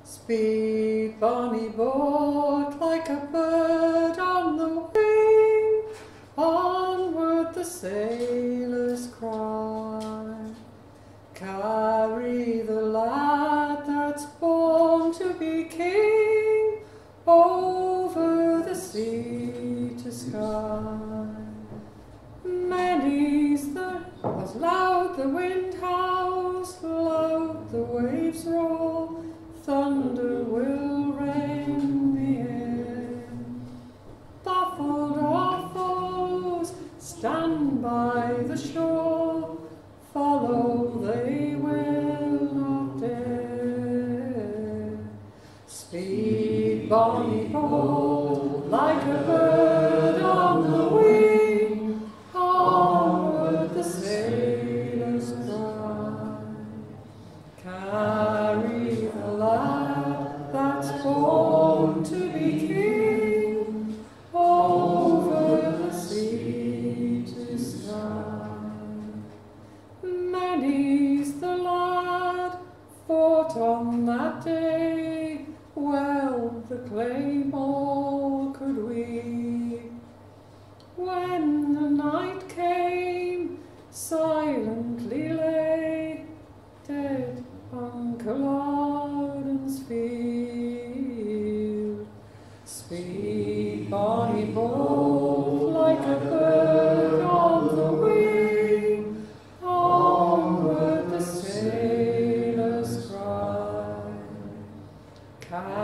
Speed, bonny boat, like a bird on the wing, onward the sailors cry. Carry the lad that's born to be king, over the sea to Skye. Many's as loud the wind howls, loud the waves roll, thunder will rend the air. Baffled our foes stand by the shore, follow they will not dare. Speed, bonny boat, like a bird on the wing, onward the sailors cry. Carry the lad that's born to be king, over the sea to Skye. Many's the lad fought on that day, well the claymore could weep. When the night came, silently lay, dead on Culloden's field. Speed, bonny boat, like a bird on the wing, onward the sailors cry.